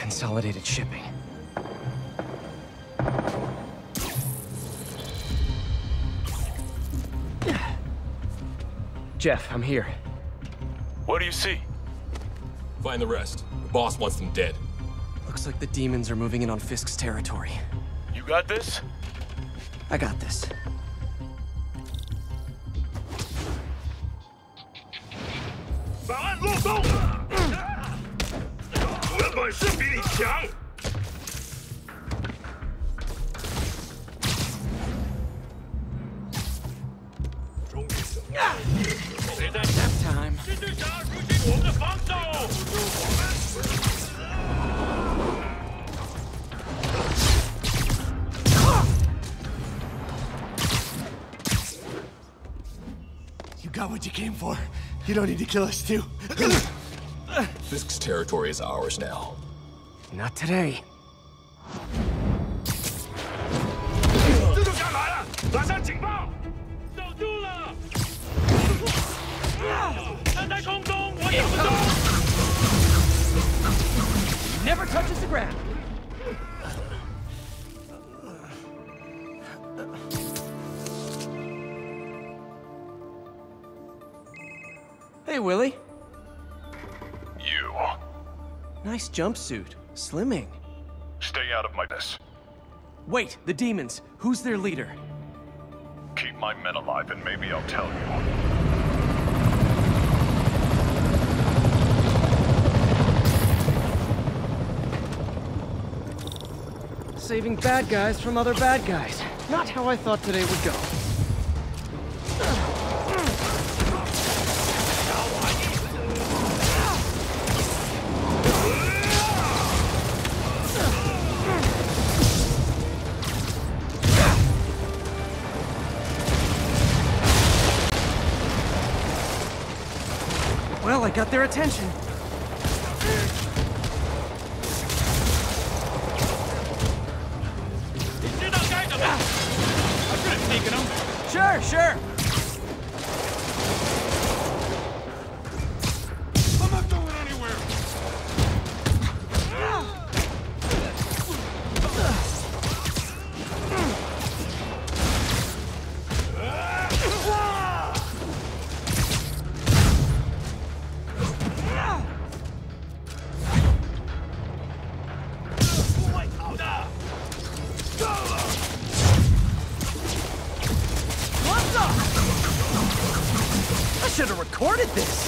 consolidated shipping. Jeff, I'm here. What do you see? Find the rest. The boss wants them dead. Looks like the demons are moving in on Fisk's territory. You got this? I got this. 档案漏洞！我的本事比你强。终于等到谁在 Time. 军队想要入侵我们的防守？ You got what you came for. You don't need to kill us too. Fisk's territory is ours now. Not today. 蜘蛛侠来了！马上警报！守住了！他在空中，我打不中。 Never touches the ground. Hey, Willie. You. Nice jumpsuit. Slimming. Stay out of my business. Wait, the demons. Who's their leader? Keep my men alive and maybe I'll tell you. Saving bad guys from other bad guys. Not how I thought today would go. Well, I got their attention. Sure, sure. I'm not going anywhere. I should have recorded this.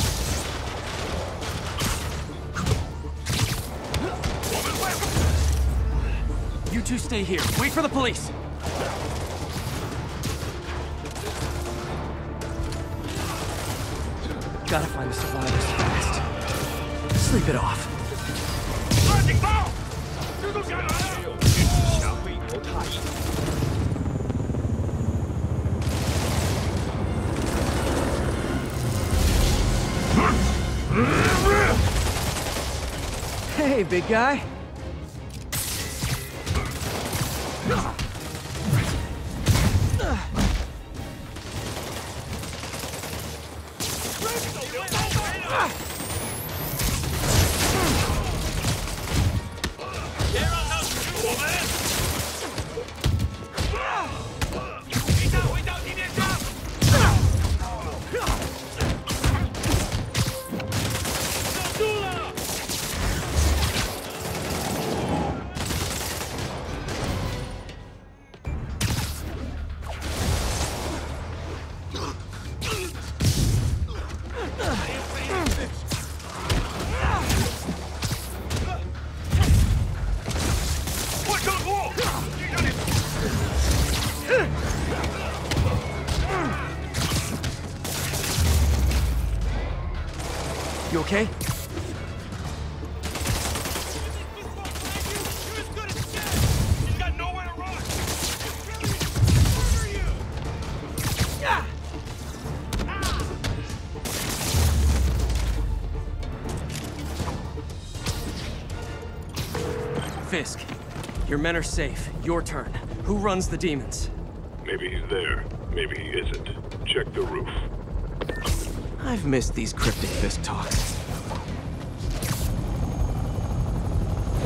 You two stay here. Wait for the police. Gotta find the survivors fast. Sleep it off. 发警报！蜘蛛侠来了！侠会有差异。 Hey, big guy. You okay? He's got nowhere to run. Fisk, your men are safe. Your turn. Who runs the demons? Maybe he's there. Maybe he isn't. Check the roof. I've missed these cryptic Fisk talks.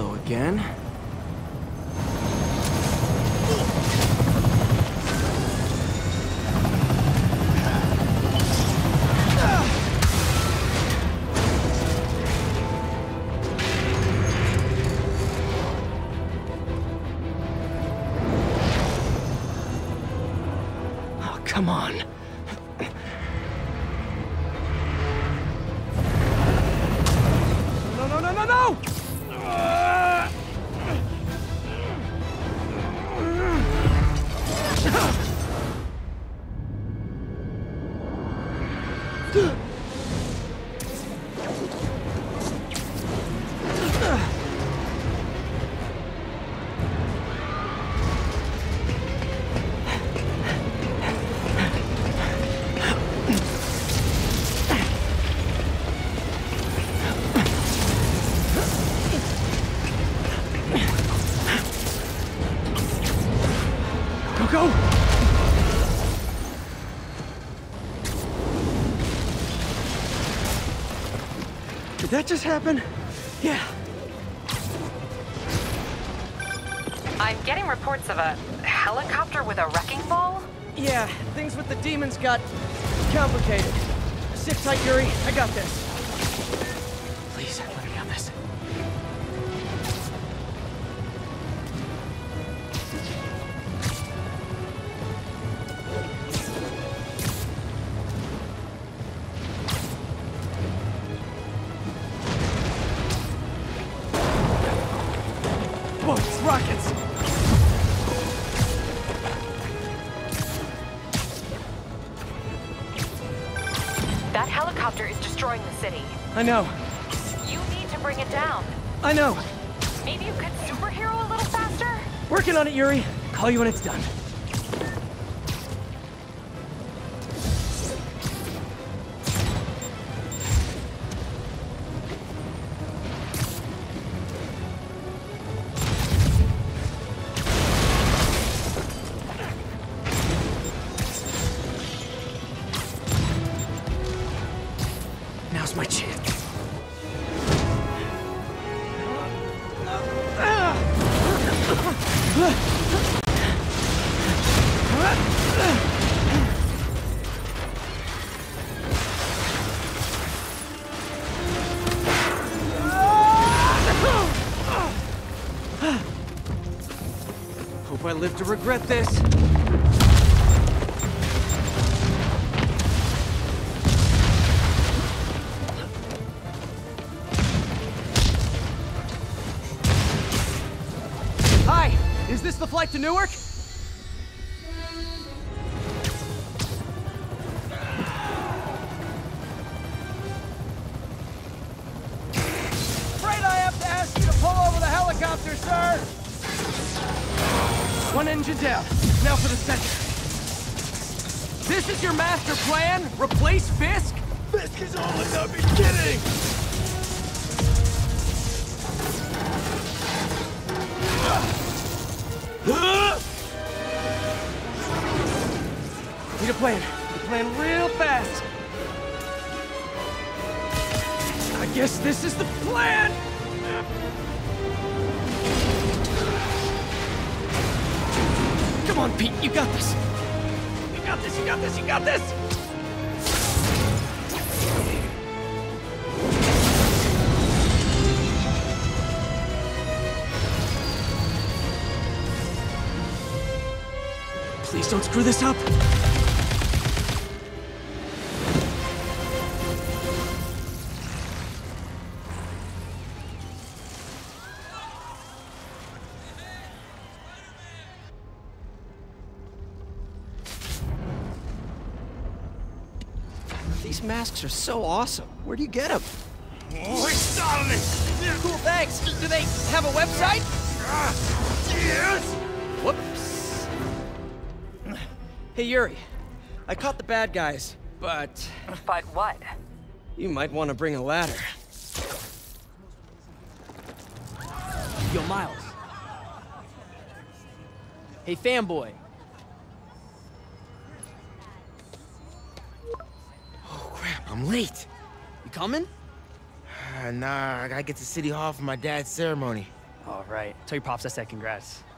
Hello again. Oh, come on. No, no, no, no, no! Go! Did that just happen? Yeah. I'm getting reports of a helicopter with a wrecking ball. Yeah, things with the demons got complicated. Sit tight, Yuri. I got this. Please, let me on this. Whoa, it's rockets! That helicopter is destroying the city. I know. You need to bring it down. I know. Maybe you could superhero a little faster? Working on it, Yuri. Call you when it's done. Now's my chance. Hope I live to regret this. Hi, is this the flight to Newark? Afraid I have to ask you to pull over the helicopter, sir. One engine down. Now for the center. This is your master plan? Replace Fisk? Fisk is only the beginning! Need a plan. Need a plan real fast. I guess this is the plan! Come on, Pete, you got this! You got this, you got this, you got this! Please don't screw this up! These masks are so awesome. Where do you get them? Oh, it's startling! Cool, thanks. Do they have a website? Yes! Whoops. Hey, Yuri. I caught the bad guys, but But what? you might want to bring a ladder. Yo, Miles. Hey, fanboy. Oh, crap, I'm late. You coming? Nah, I gotta get to City Hall for my dad's ceremony. All right. Tell your pops I said congrats.